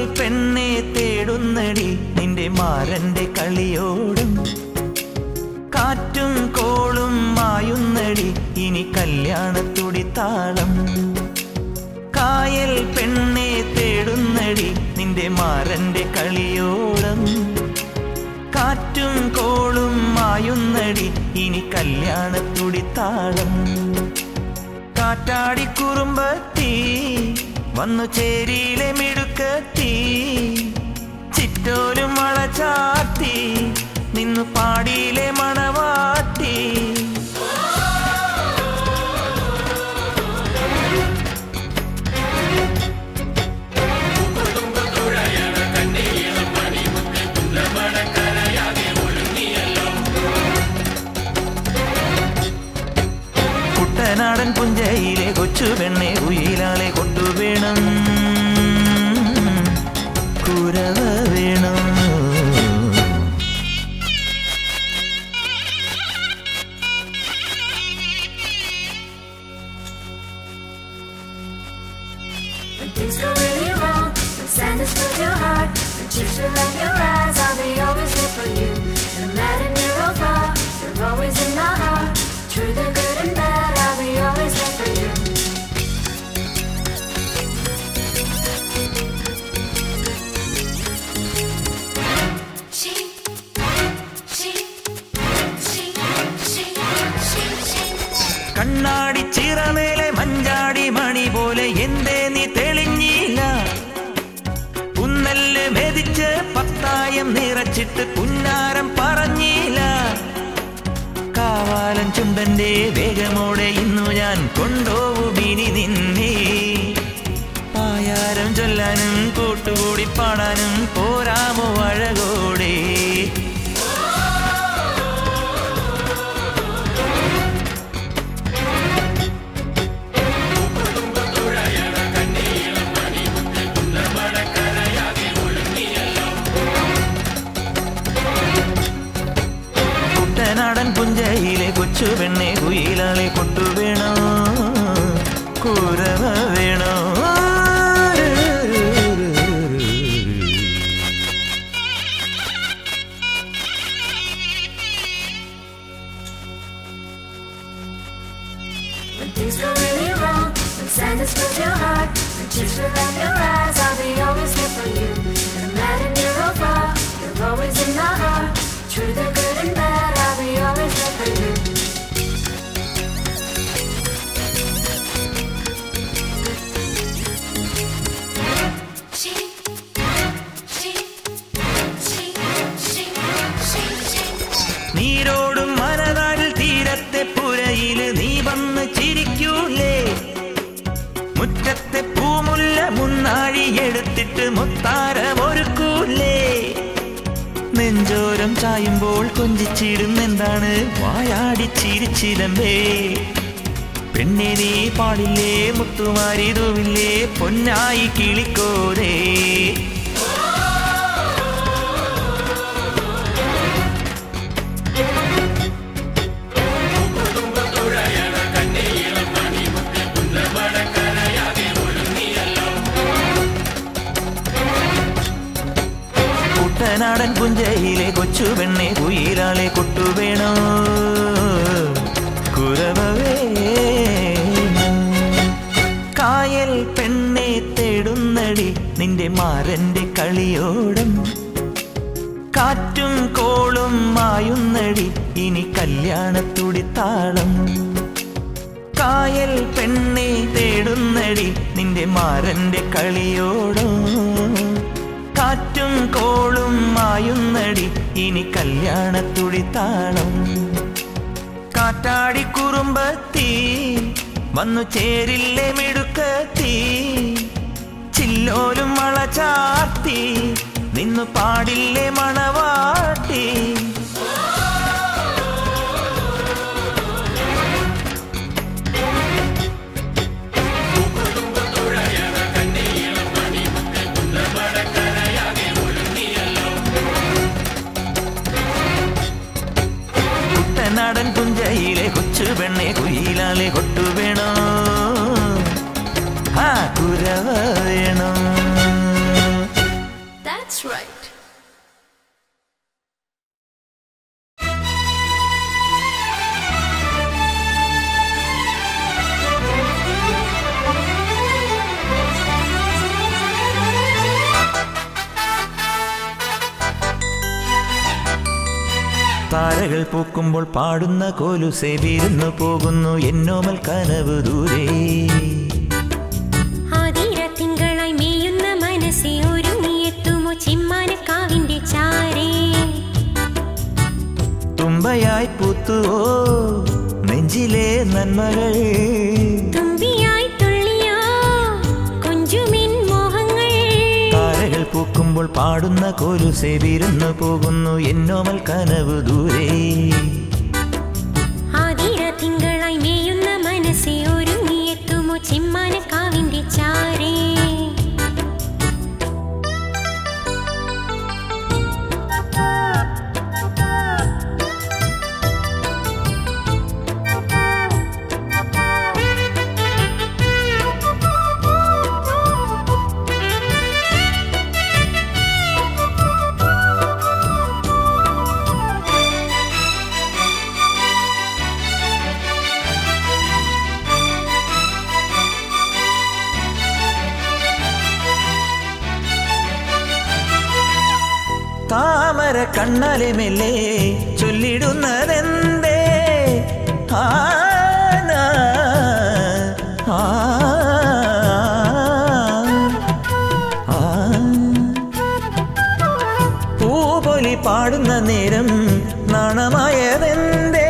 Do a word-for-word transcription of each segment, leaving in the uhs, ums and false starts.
പെണ്ണെ തേടുന്നടി നിന്റെ മാരന്റെ കളിയോടും കാറ്റും കോളും മായുന്നടി ഇനി കല്യാണത്തുടിത്താളം കായൽ പെണ്ണെ തേടുന്നടി നിന്റെ മാരന്റെ കളിയോടും കാറ്റും കോളും മായുന്നടി ഇനി കല്യാണത്തുടിത്താളം കാറ്റാടി കുറുമ്പത്തി വന്നു ചേരിയിലെ മിടുക്കത്തി ചിറ്റോലും വളചാത്തി നിന്നു പാടിയിലെ മണവാട്ടി കുട്ടനാടൻ പുഞ്ചയിലെ കൊച്ചു പെണ്ണെ ഉയിലാളെ കൊട്ടുവേണം കുരവ വേണം Things go really wrong, when sadness fills your heart, when tears fill up your eyes, I'll be always there for you. No matter near or far, you're always in my heart. Through the good and bad, I'll be always there for you. She, she, she, she, she, she. കണ്ണാടി ചിറമേലെ മഞ്ചാടി മണി പോലെ എന്തേ നീ തെളിഞ്ഞില്ല പുന്നല്ല് മെതിച്ച് പത്തായം നിറച്ചിട്ട് പുന്നാരം പറഞ്ഞില്ല കാവാലൻ ചുണ്ടന്റെ വേഗമോടെ ഇന്നു ഞാൻ കൊണ്ടോവുമിനി നിന്നെ പായാരം ചൊല്ലാനും കൂട്ടുകൂടി പാടാനും പോരാമോ അഴകോടെ കുട്ടനാടൻ പുഞ്ചയിലെ കൊച്ചു പെണ്ണെ കുയിലാളെ കൊട്ടുവേണോ കുരവ വേണോ When things go really wrong, when sadness fills your heart, when tears fill up your eyes, I'll be always there for you. No matter near or far, you're always in my heart. Through the good and bad, I'll be always there for you. She, she, she, she, she, she. നീരോടും മനതാരിൽ തീരത്തെ പുരയിൽ നീ വന്ന് ചിരിക്കൂലേ മുറ്റത്തെ പൂമുല്ല മുന്നാഴി എടുത്തിട്ട് മുത്താരമൊരുക്കൂലേ നെഞ്ചോരം ചായുമ്പോൾ കൊഞ്ചിച്ചിടും എന്താണ് വായാടി ചിരിച്ചിലമ്പേ പെണ്ണെ നീ പാടില്ലേ മുത്തുമാരി തൂവില്ലേ പൊന്നായി കിളിക്കോരേ കുട്ടനാടൻ പുഞ്ചയിലെ കൊച്ചു പെണ്ണെ കുയിലാളെ കൊട്ടുവേണോ കുരവ വേണോ കായൽ പെണ്ണെ തേടുന്നടി നിന്റെ മാരന്റെ കളിയോടും കാറ്റും കോളും മായുന്നടി ഇനി കല്യാണത്തുടിത്താളം കായൽ പെണ്ണെ തേടുന്നടി നിന്റെ മാരന്റെ കളിയോടും കാറ്റും കോളും മായുന്നടി ഇനി കല്യാണത്തുടിത്താളം കാറ്റാടി കുറുമ്പത്തി വന്നു ചേരില്ലേ മിടുക്കത്തി ചില്ലോലും വളചാർത്തി നിന്നു പാടില്ലേ മണവാട്ടി കുട്ടനാടൻ പുഞ്ചയിലെ കൊച്ചു പെണ്ണെ കുയിലാളെ കൊട്ടുവേണോ ആ കുരവ വേണോ താരകൾ പൂക്കുമ്പോൾ പാടുന്ന കോലുസേ വീരുന്നു പോകുന്നു എന്നോമൽ കനവ് ദൂരെ. ആതിര തിങ്കളായി മേയുന്ന മനസ്സേ ഒരുങ്ങിയെത്തുമോ ചിമ്മാനക്കാവിന്റെ ചാരേ. തുമ്പയായി പൂത്തുവോ നെഞ്ചിലെ നന്മകൾ, തുമ്പിയായി തുള്ളിയോ കൊഞ്ചുമിൻ മോഹങ്ങൾ. താരകൾ പൂക്കുമ്പോൾ പാടുന്ന കോലുസേ വീരുന്നു പോകുന്നു എന്നോമൽ കനവ് ദൂരെ. ആതിര തിങ്കളായി മേയുന്ന മനസ്സേ ഒരുങ്ങിയെത്തുമോ ചിമ്മാനക്കാവിന്റെ ചാരേ. താമര കണ്ണാലെ മെല്ലെ ചൊല്ലിടുന്നതെന്തേ, ആന ആ പൂപൊലി പാടുന്ന നേരം നാണമായതെന്തേ.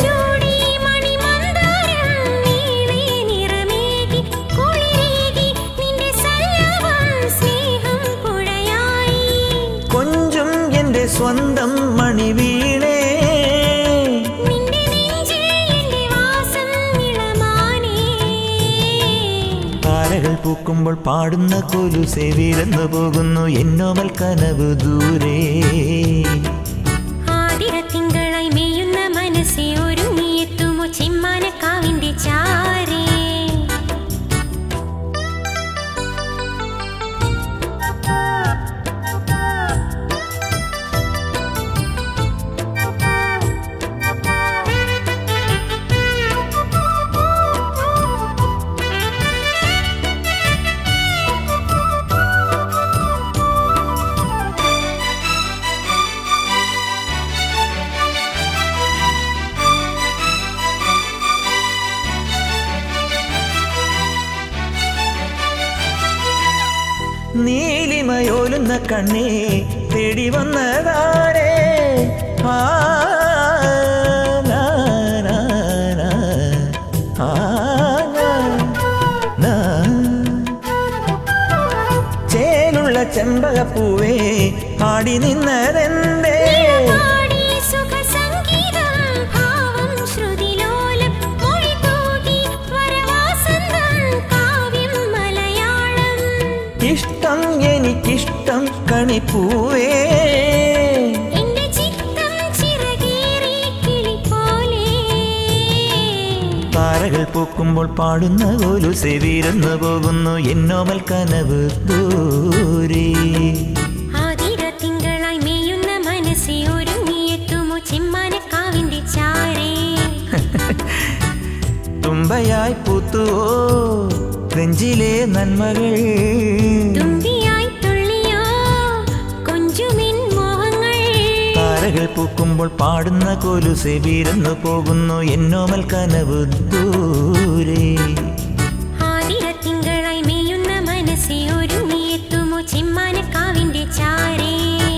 കൊഞ്ചും എന്റെ സ്വന്തം മണിവീണേ, താരകൾ പൂക്കുമ്പോൾ പാടുന്ന കോലുസേ വീരന്നു പോകുന്നു എന്നോമൽ കനവ് ദൂരെ. ആതിര തിങ്കളായി മേയുന്ന മനസ്സേ ഒരുങ്ങിയെത്തുമോ ചിമ്മാനക്കാവിന്റെ ചാരേ. നീലിമയോലുന്ന കണ്ണേ തേടി വന്നതാരേ, ആ നാ, നാ, നാ, ആ, നാ, നാ. ചേലുള്ള ചെമ്പകപ്പൂവേ ആടി നിന്നതെന്തേ, ഇഷ്ടം എനിക്കിഷ്ടം കണിപ്പൂവേ. താരകൾ പൂക്കുമ്പോൾ പാടുന്ന കോലുസേ വീരന്നു പോകുന്നു എന്നോമൽ കനവ് ദൂരെ. ആതിര തിങ്കളായി മേയുന്ന മനസ്സേ ഒരുങ്ങിയെത്തുമോ ചിമ്മാനക്കാവിന്റെ ചാരേ. തുമ്പയായി പൂത്തുവോ നെഞ്ചിലെ നന്മകൾ, തുമ്പിയായി തുള്ളിയോ കൊഞ്ചുമിൻ മോഹങ്ങൾ. താരകൾ പൂക്കുമ്പോൾ പാടുന്ന കോലുസേ വീരന്നു പോകുന്നു എന്നോമൽ കനവ് ദൂരെ. ആതിര തിങ്കളായി മേയുന്ന മനസ്സേ ഒരുങ്ങിയെത്തുമോ ചിമ്മാനക്കാവിന്റെ ചാരേ.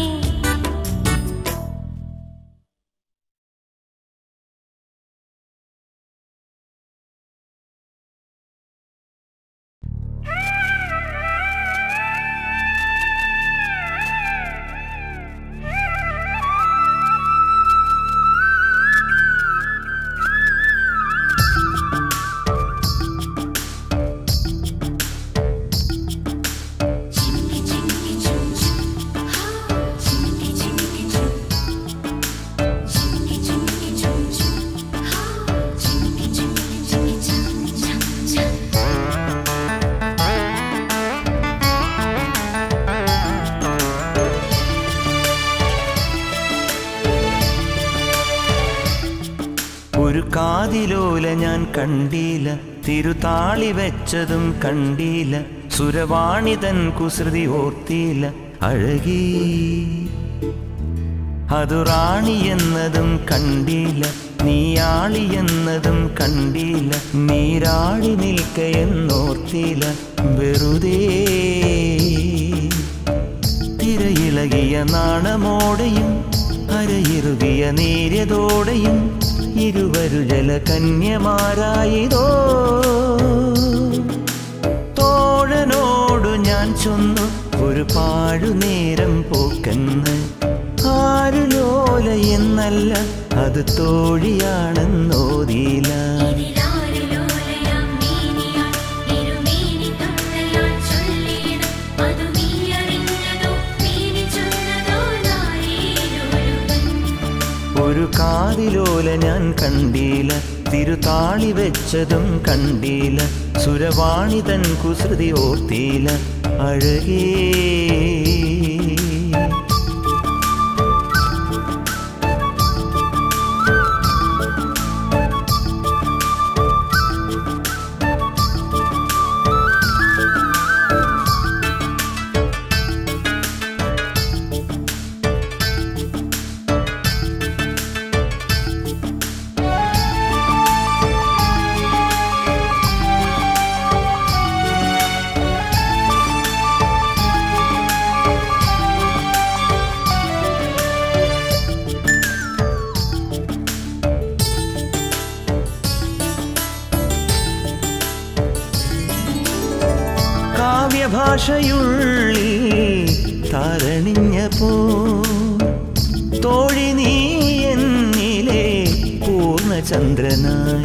ഒരു കാതിലോല ഞാൻ കണ്ടില്ല, തിരുതാളി വെച്ചതും കണ്ടില്ല, സുരവാണി തൻ കുസൃതി ഓർത്തില്ല. അഴകി അതു റാണി എന്നതും കണ്ടില്ല, നീയാളി എന്നതും കണ്ടില്ല, നീരാടി നിൽക്കയെന്നോർത്തില്ല വെറുതെ. തിരയിളകിയ നാണമോടെയും അരയിറുകിയ നേര്യതോടെയും ഇരുവരു ജലകന്യമാരായിതോ. തോഴനോടു ഞാൻ ചൊന്നു ഒരു പാഴുനേരം പോക്കെന്ന്, ആരു ലോല എന്നല്ല അത് തോഴിയാണെന്നോതിയില്ല. ഒരു കാതിലോല ഞാൻ കണ്ടില്ല, തിരുതാളി വെച്ചതും കണ്ടില്ല, സുരവാണി തൻ കുസൃതി ഓർത്തില്ല അഴകേ. കാവ്യഭാഷയുള്ളിൽ താരണിഞ്ഞപ്പോ തോഴി നീ എന്നിലെ പൂർണ്ണചന്ദ്രനായി.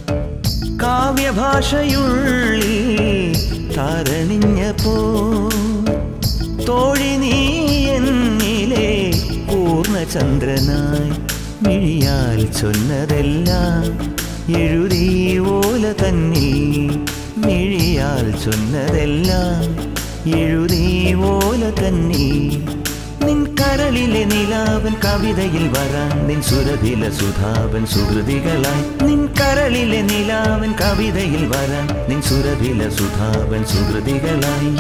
കാവ്യഭാഷയുള്ളിൽ താരണിഞ്ഞപ്പോ തോഴി നീ എന്നിലെ പൂർണ്ണചന്ദ്രനായി. മിഴിയാൽ ചൊന്നതെല്ലാം എഴുതി ഓല തന്നിൽ, മിഴിയാൽ ചൊന്നതെല്ലാം എഴുതി ഓല തന്നിൽ. നിൻ കരളിലെ നിലാവൻ കവിതയിൽ വരാൻ, നിൻ സുരതില സുധാവൻ സുഹൃതികളായി. നിൻ കരളിലെ നിലാവൻ കവിതയിൽ വരാൻ, നിൻ സുരതില സുധാവൻ സുഹൃതികളായി.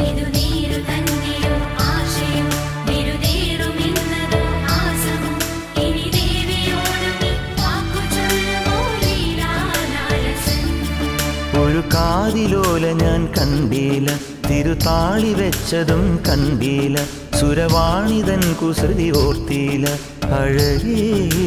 ഒരു കാതിലോല ഞാൻ കണ്ടില്ല, തിരുതാളി വെച്ചതും കണ്ടില്ല, സുരവാണി തൻ കുസൃതി ഓർത്തില്ല അഴകേ.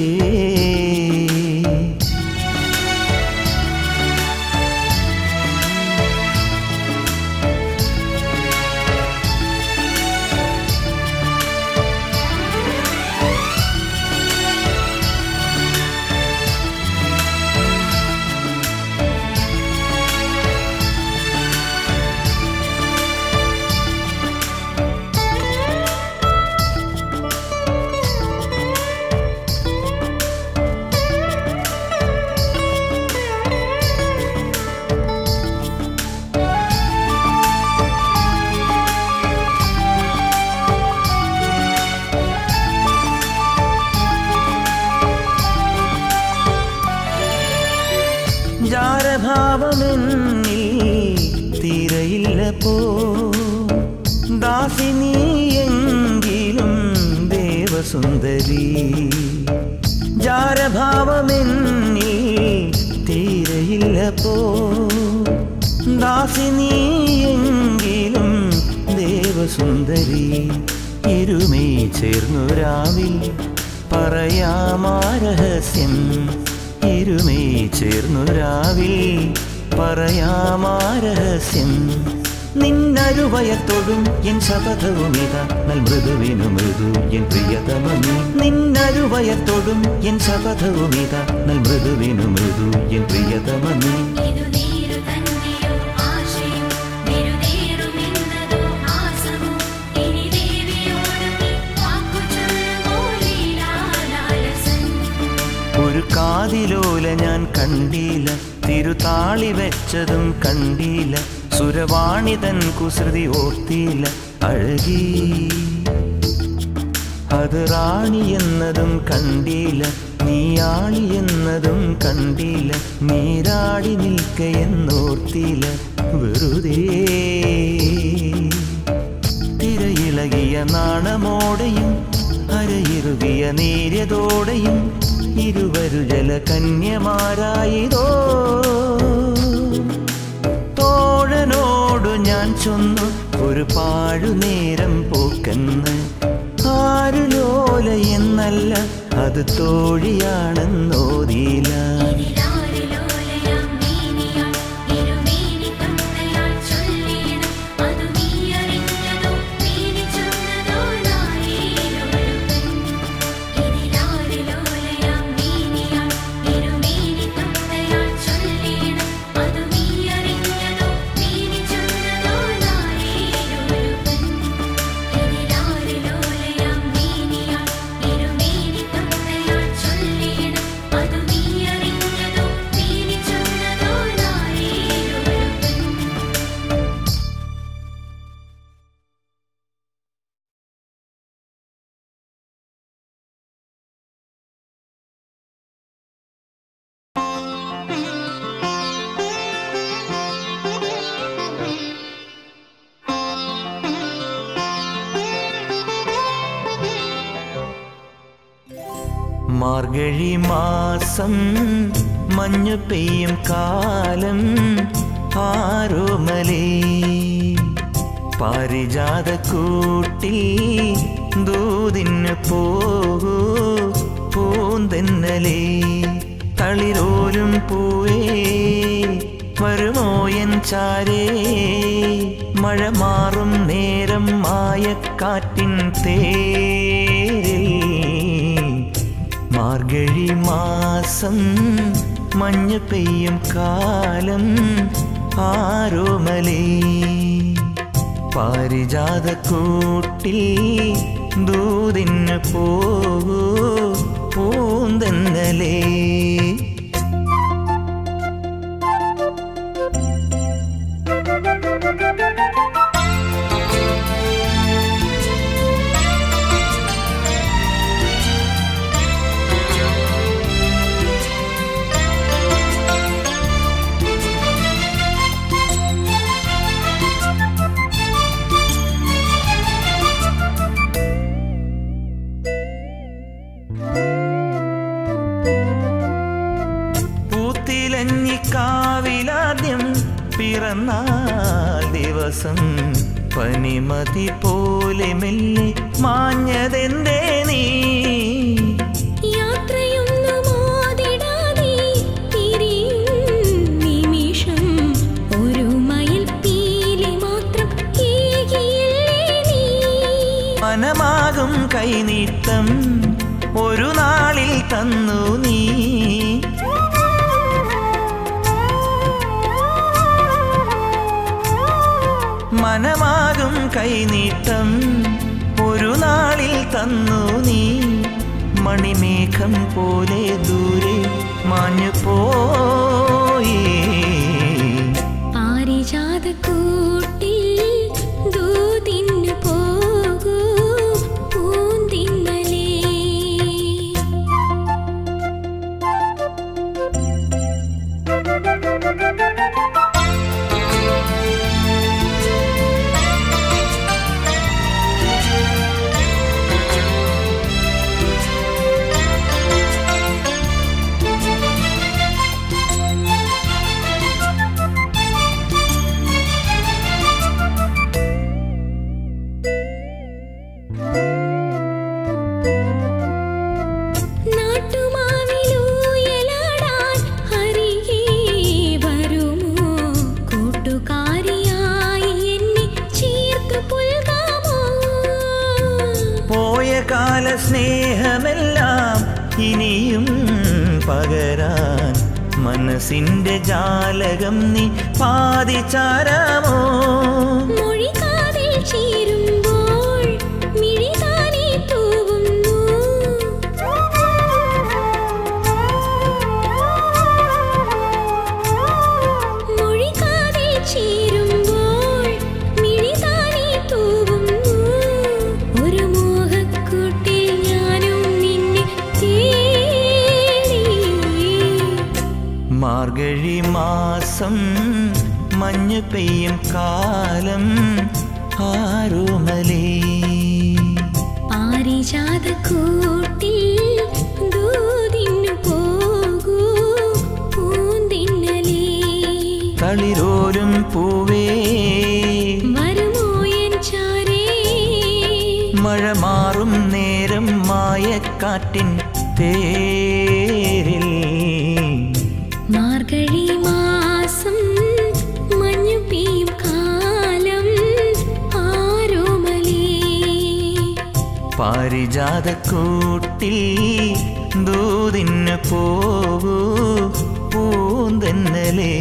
ജാരഭാവമെന്നിൽ തീരയില്ലപ്പോ ദാസിനിയെങ്കിലും ദേവസുന്ദരി. ജാരഭാവമെന്നിൽ തീരയില്ലപ്പോ ദാസിനിയെങ്കിലും ദേവസുന്ദരി. ഇരുമേ ചേർന്നു രാവിൽ പറയാമാ രഹസ്യം, ഇരുമേ ചേർന്നു രാവിൽ പറയാമാ രഹസ്യം. നിന്നരുവയത്തൊടും എൻ ശപഥവുമിത നൽ മൃദുവിനു മൃദു എൻ പ്രിയതമമേ. നിന്നരുവയത്തൊടും എൻ ശപഥവുമിത നൽ മൃദുവിനു മൃദു എൻ പ്രിയതമമേ. ഒരു കാതിലോല ഞാൻ കണ്ടില്ല, തിരുതാളി വെച്ചതും കണ്ടില്ല, സുരവാണി തൻ കുസൃതി ഓർത്തില്ല അഴകി. അത് റാണി എന്നതും കണ്ടില്ല, നീയാളി എന്നതും കണ്ടില്ല, നീരാടി നിൽക്കയെന്നോർത്തില്ല വെറുതെ. തിരയിളകിയ നാണമോടെയും അരയിറുകിയ പ്രിയനേര്യതോടെയും ഇരുവരു ജലകന്യമാരായിതോ. തോഴനോടു ഞാൻ ചൊന്നു ഒരു പാഴുനേരം പോക്കെന്ന്. ആരു ലോല എന്നല്ല അത് തോഴിയാണെന്നോതിയില്ല. മാർഗഴി മാസം മഞ്ഞു പെയ്യും കാലം ആരോമലേ. പാരിജാതക്കൂട്ടിൽ ദൂതിന് പോകൂ പൂന്തെന്നലേ. തളിരോലും പൂവേ വരുമോ എൻ ചാരേ. മഴ മാറും നേരം മായക്കാറ്റിൻ തേരിൽ. മാർഗഴി മാസം മഞ്ഞു പെയ്യും കാലം ആരോമലേ. പാരിജാതക്കൂട്ടിൽ ദൂതിന് പോകൂ പൂന്തെന്നലേ. പൂത്തിലഞ്ഞിക്കാവിലാദ്യം പിറന്നാൾ ദിവസം പനിമതി പോലെ മെല്ലെ മാഞ്ഞതെന്തേ നീ. മനമാകും കൈനീട്ടം ഒരു നാളിൽ തന്നു നീ. മനമാകും കൈനീട്ടം ഒരു നാളിൽ തന്നു നീ. മണിമേഘം പോലെ ദൂരെ മാഞ്ഞു പോയി. പാരിജാതക്കൂട്ടിൽ ദൂതിന് പോകൂ പൂന്തിന്നലേ. കാല സ്നേഹമെല്ലാം ഇനിയും പകരാൻ മനസ്സിന്റെ ജാലകം നീ പാതിച്ചാരാമോ. മൊഴികാതിൽ ചേരുമ്പോൾ മിഴിതാനേ തൂവുന്നു. മൊഴികാതിൽ ചേരുമ്പോൾ മിഴിതാനേ തൂവുന്നു. ഒരു മോഹക്കൂട്ടിൽ ഞാനും നിന്നെ തേടി. മാർഗഴി മാസം മഞ്ഞു പെയ്യും കാലം ആരോമലേ. പാരിജാതക്കൂട്ടിൽ തളിരോലും പൂവേ വരുമോ എൻ ചാരേ മഴ മാറും നേരം മായക്കാറ്റിൻ തേരിൽ മാർഗഴി മാസം മഞ്ഞു പെയ്യും കാലം ആരോമലേ പാരിജാതക്കൂട്ടിൽ ദൂതിന് പോവൂ പൂന്തന്നലേ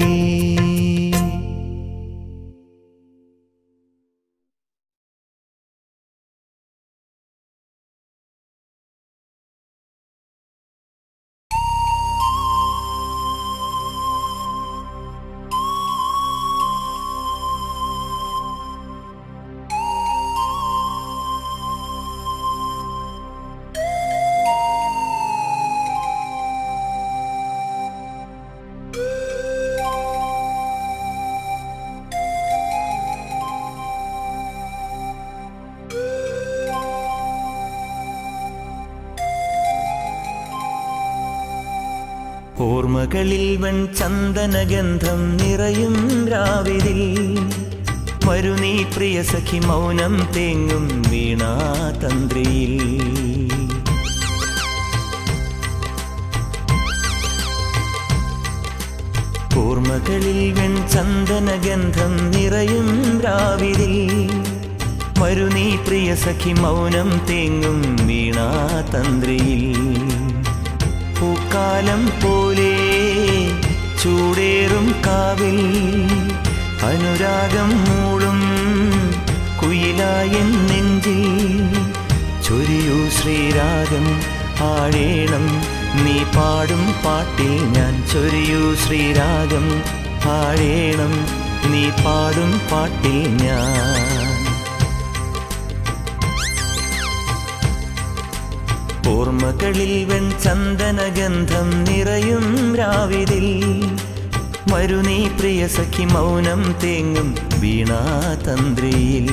ഓർമ്മകളിൽ വൻ ചന്ദനഗന്ധം നിറയും രാവിതിൽ വരു നീ പ്രിയ സഖി മൗനം തേങ്ങും വീണാതന്ത്രിയിൽ ഓർമ്മകളിൽ വൻ ചന്ദനഗന്ധം നിറയും രാവിതിൽ വരു നീ പ്രിയ സഖി മൗനം തേങ്ങും വീണാതന്ത്രിയിൽ പൂക്കാലം പോലെ ചൂടേറും കാവിൽ അനുരാഗം മൂളും കുയിലായ നെഞ്ചിൽ ചൊരിയൂ ശ്രീരാഗം ആഴേണം നീ പാടും പാട്ടിൽ ഞാൻ ചൊരിയൂ ശ്രീരാഗം ആഴേണം നീ പാടും പാട്ടിൽ ഞാൻ ഓർമ്മകളിൽ വൻ ചന്ദനഗന്ധം നിറയും രാവിതിൽ വരു നീ പ്രിയ സഖി മൗനം തേങ്ങും വീണാതന്ത്രിയിൽ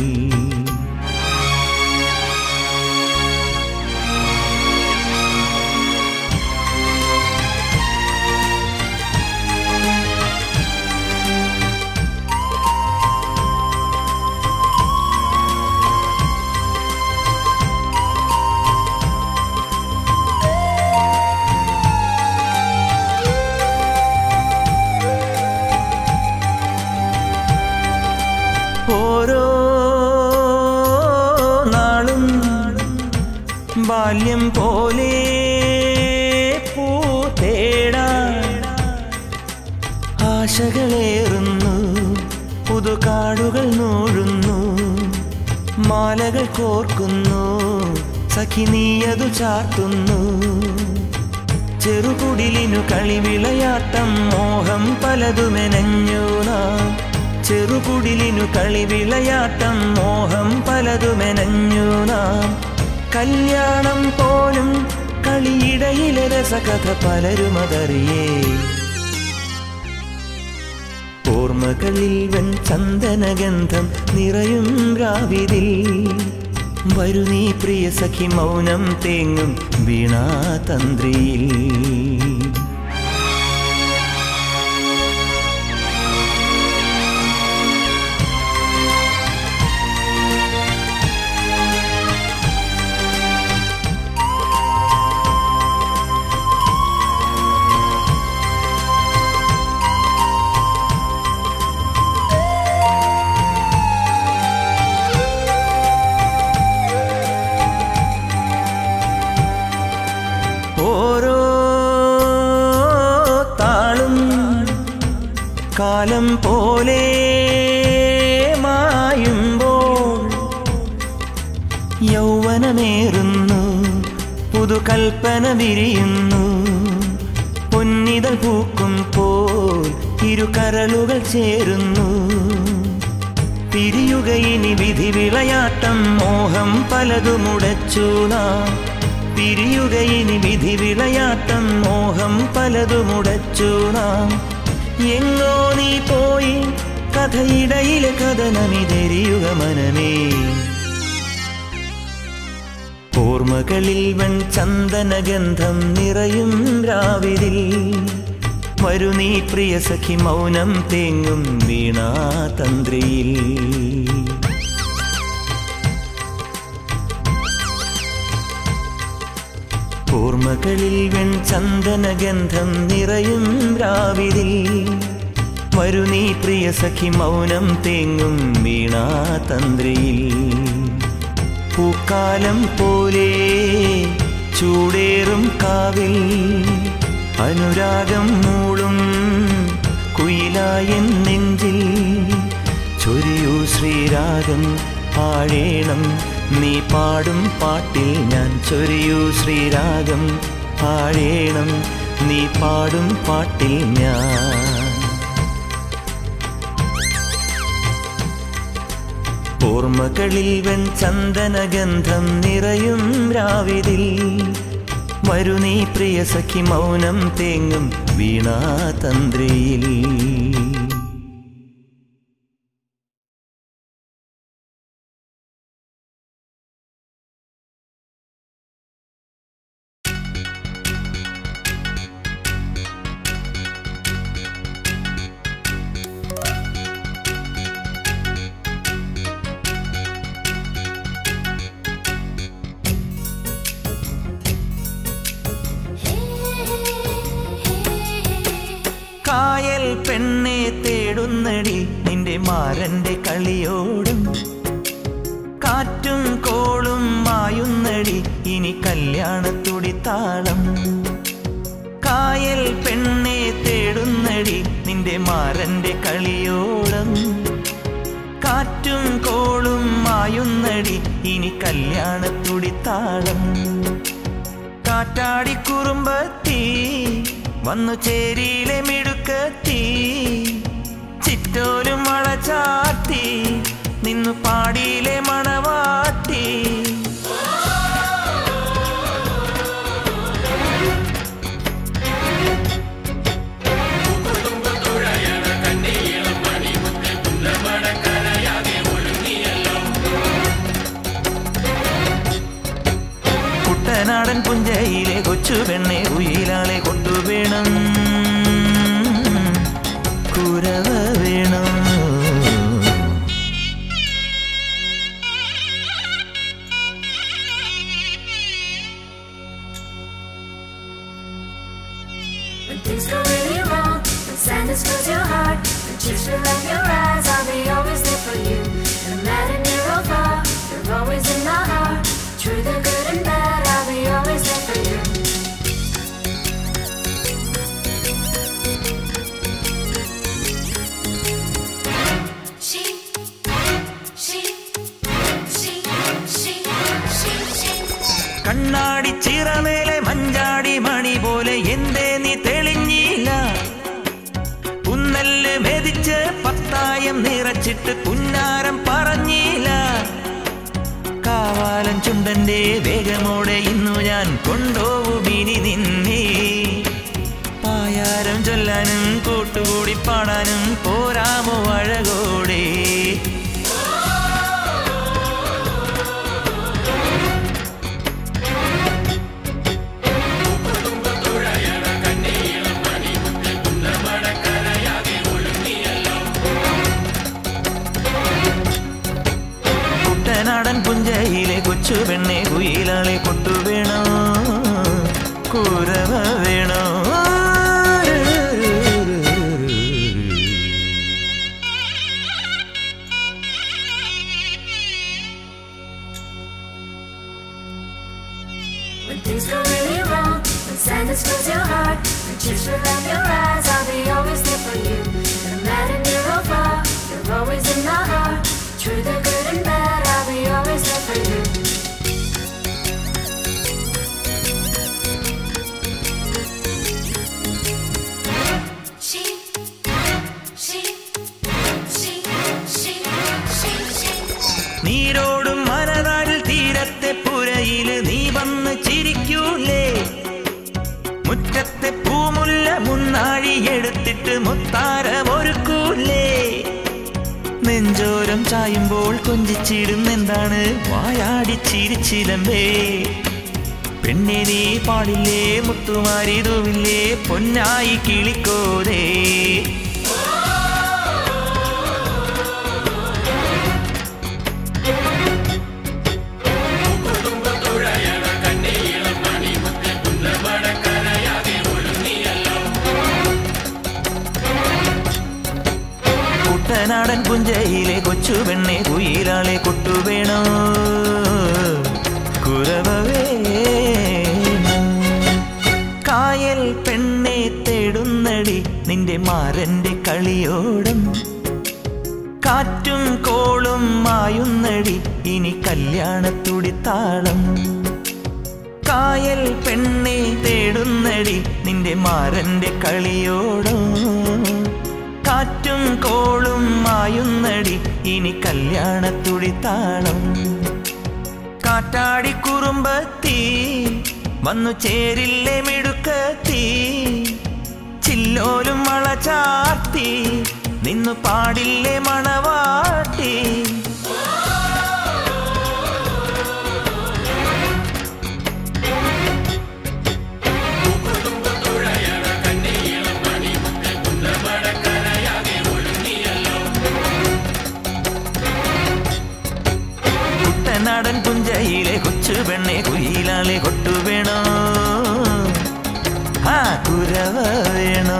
ഓരോ നാളും ബാല്യം പോലെ പൂതേടാൻ ആശകളേറുന്നു പുതുകാടുകൾ നൂഴുന്നു മാലകൾ കോർക്കുന്നു സഖി നീയതു ചാർത്തുന്നു ചെറുകുടിലിനു കളിവിളയാട്ടം മോഹം പലതുമെനഞ്ഞു നാം ചെറുകുടിലിനു കളിവിളയാട്ടം മോഹം പലതുമെനഞ്ഞു നാം കല്യാണം പോലും കളിയിടയിലെ രസകഥ പലരുമതറിയേ ഓർമ്മകളിൽ വൻ ചന്ദനഗന്ധം നിറയും രാവിതിൽ വരു നീ പ്രിയ സഖി മൗനം തേങ്ങും വീണാതന്ത്രിയിൽ കാലം പോലെ മായുമ്പോൾ യൗവനമേറുന്നു പുതുകൽപ്പന വിരിയുന്നു പൊന്നിതൾ പൂക്കും പോൽ ഇരുകരളുകൾ ചേരുന്നു പിരിയുകയിനി വിധി വിളയാട്ടം മോഹം പലതുമുടച്ചു നാം പിരിയുകയിനി വിധി വിളയാട്ടം മോഹം പലതുമുടച്ചു നാം എങ്ങോ നീ പോയി കഥയിടയിലെ കഥനമിതെരിയുക മനമേ ഓർമ്മകളിൽ വൻ ചന്ദനഗന്ധം നിറയും രാവിതിൽ വരു നീ പ്രിയ സഖി മൗനം തേങ്ങും വീണാതന്ത്രിയിൽ. ഓർമ്മകളിൽ വെൺചന്ദനഗന്ധം നിറയും രാവിതിൽ വരു നീ പ്രിയ സഖി മൗനം തേങ്ങും വീണാതന്ത്രിയിൽ. പൂക്കാലം പോലെ ചൂടേറും കാവിൽ അനുരാഗം മൂളും കുയിലായൻ നെഞ്ചിൽ ചൊരിയൂ ശ്രീരാഗം ആഴേണം നീ പാടും പാട്ടിൽ ഞാൻ. ചൊരിയൂ ശ്രീരാഗം ആഴേണം നീ പാടും പാട്ടിൽ ഞാൻ. ഓർമ്മകളിൽ വെൺചന്ദനഗന്ധം നിറയും രാവിതിൽ വരു നീ പ്രിയ സഖി മൗനം തേങ്ങും വീണാതന്ത്രിയിൽ. കായൽ പെണ്ണെ തേടുന്നടി നിന്റെ മാരന്റെ കളിയോടും കാറ്റും കോളും മായുന്നടി ഇനി കല്യാണത്തുടിത്താളം. കായൽ പെണ്ണെ തേടുന്നടി നിന്റെ മാരന്റെ കളിയോടും കാറ്റും കോളും മായുന്നടി ഇനി കല്യാണത്തുടിത്താളം. കാറ്റാടിക്കുറുമ്പത്തി വന്നു ചേരിയിലെ മിടുക്കത്തി ചിറ്റോലും മഴ ചാത്തി നിന്നു പാടിയിലെ മണവാട്ടി. കുട്ടനാടൻ പുഞ്ചയിലെ കൊച്ചു പെണ്ണെ ഉയിലാളെ കൊണ്ടുവേണം കുരവ വേണം. When things go really wrong, when sadness fills your heart, when tears fill up your eyes, I'll be always there for you. No matter near or far, you're always in my heart. Through the good and bad, I'll be always there for you. She, she, she, she, she, she. കണ്ണാടി ചിറമേലെ മഞ്ചാടി മണി പോലെ എന്തേ നീ തെളിഞ്ഞില്ല. പുന്നല്ല് മെതിച്ച് പത്തായം നിറച്ചിട്ട് പുന്നാരം പറഞ്ഞില്ല. കാവാലൻ ചുണ്ടന്റെ വേഗമോടെ ഇന്നു ഞാൻ കൊണ്ടുപോകുമിനി നിന്നെ. പായാരം ചൊല്ലാനും കൂട്ടുകൂടി പാടാനും പോരാമോ അഴകോടെ. കുട്ടനാടൻ പുഞ്ചയിലെ കൊച്ചു പെണ്ണെ കുയിലാളെ കൊട്ടുവേണോ കുരവ വേണോ. When things go really wrong, when sadness fills your heart, when tears fill up your eyes, I'll be always there for you. No matter near or far, you're always in my heart. Through the good and bad, I'll be always there for you. She, she, she, she, she, she. നീരോടും മനതാരിൽ തീരത്തെ പുരയില് നീ വന്ന് ചിരിക്കൂലേ. മുറ്റത്തെ പൂമുല്ല മുന്നാഴി എടുത്തിട്ട് മുത്താരമൊരുക്കൂലേ. നെഞ്ചോരം ചായുമ്പോൾ കൊഞ്ചിച്ചിടുന്നെന്താണ് വായാടി ചിരിച്ചിലമ്പേ. പെണ്ണെ നീ പാടില്ലേ മുത്തുമാരിതുമില്ലേ പൊന്നായി കിളിക്കോതേ കുട്ടനാടൻ പുഞ്ചയിലെ കൊച്ചു പെണ്ണെ കുയിലാളെ കൊട്ടുവേണോ കുരവ വേണം കായൽ പെണ്ണെ തേടുന്നടി നിന്റെ മാരന്റെ കളിയോടം കാറ്റും കോളും മായുന്നടി ഇനി കല്യാണത്തുടിത്താളം കായൽ പെണ്ണെ തേടുന്നടി നിന്റെ മാരന്റെ കളിയോടം കാറ്റും കോളും മായുന്നടി ഇനി കല്യാണത്തുടിത്താളം കാറ്റാടി കുറുമ്പത്തി വന്നു ചേരില്ലേ മിടുക്കത്തി ചില്ലോലും മള ചാർത്തി നിന്നു പാടില്ലേ മണവാട്ടി കുട്ടനാടൻ പുഞ്ചയിലെ കൊച്ചു പെണ്ണെ കുയിലാളെ കൊട്ടുവേണോ ആ കുരവ വേണോ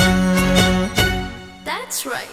That's right.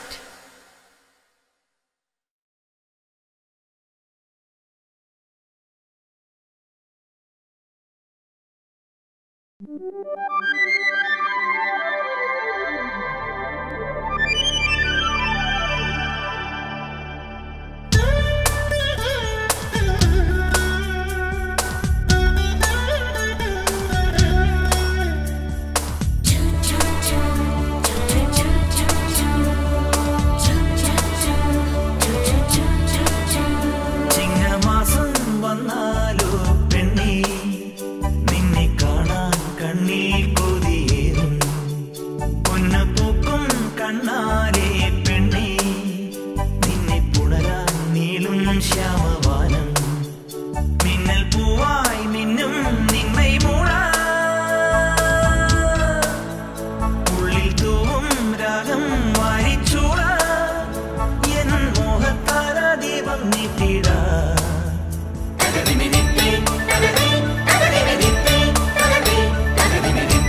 Thank you.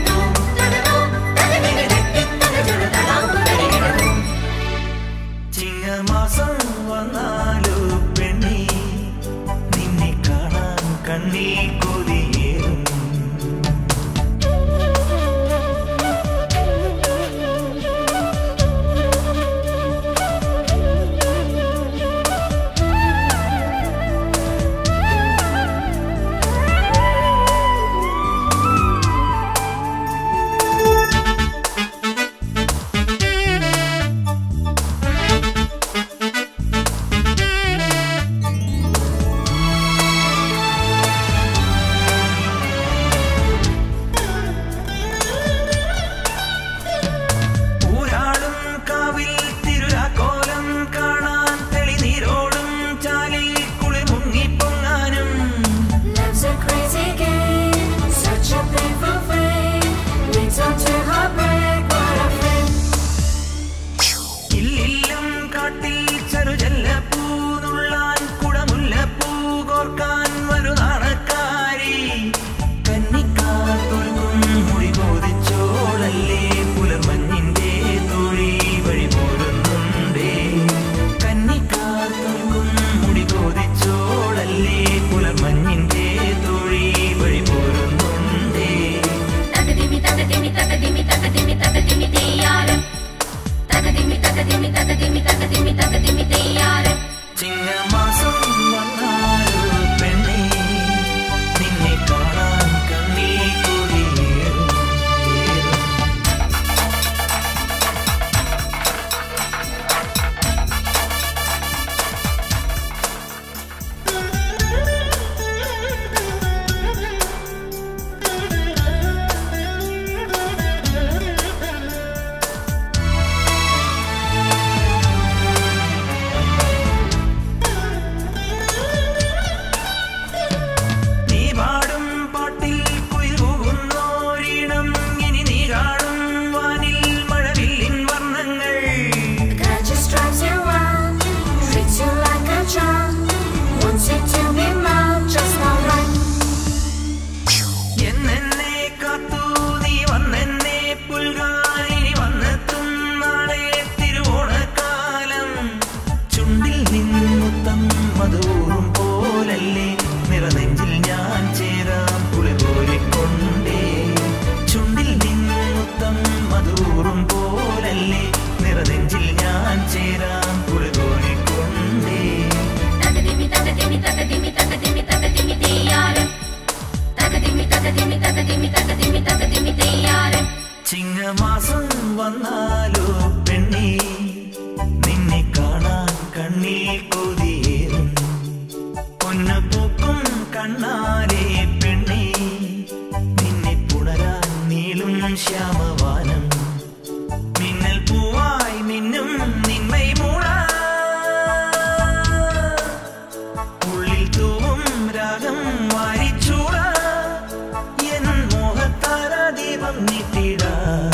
ചിങ്ങമാസം വന്നാലോ പെണ്ണേ നിന്നെ കാണാൻ കണ്ണിൽ കൊതിയേറും പൊന്നു പൂക്കും കണ്ണാലെ പെണ്ണേ നിന്നെ പുണരാൻ നീളും ശ്യാമവാനം മിന്നൽ പൂവായി മിന്നും നിന്മൈ മൂള ഉള്ളിൽ തൂവും രാഗം വാരിച്ചൂട എൻ മോഹത്താര ദീപം നീട്ടിട